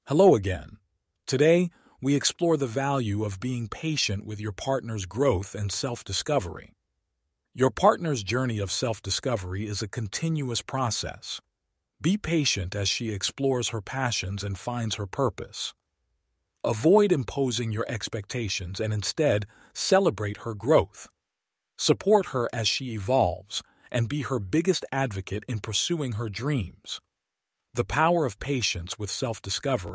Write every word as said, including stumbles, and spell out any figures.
Hello again. Today, we explore the value of being patient with your partner's growth and self-discovery. Your partner's journey of self-discovery is a continuous process. Be patient as she explores her passions and finds her purpose. Avoid imposing your expectations and instead celebrate her growth. Support her as she evolves and be her biggest advocate in pursuing her dreams. The power of patience with self-discovery